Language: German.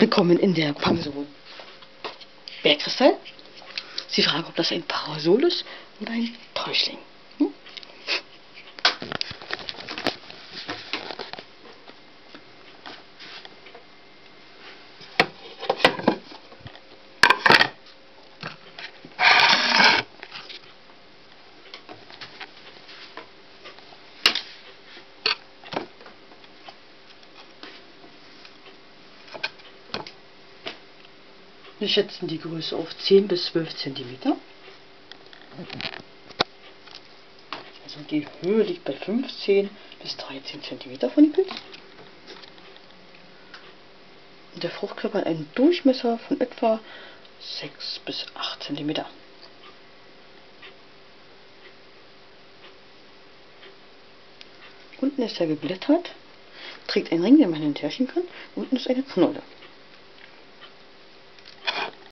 Willkommen in der Pension. Bergkristall? Sie fragen, ob das ein Parasol ist oder ein Täuschling. Hm? Wir schätzen die Größe auf 10 bis 12 cm. Also die Höhe liegt bei 15 bis 13 cm von dem Pilz. Und der Fruchtkörper hat einen Durchmesser von etwa 6 bis 8 cm. Unten ist er geblättert, trägt einen Ring, den man hin und her schieben kann. Unten ist eine Knolle.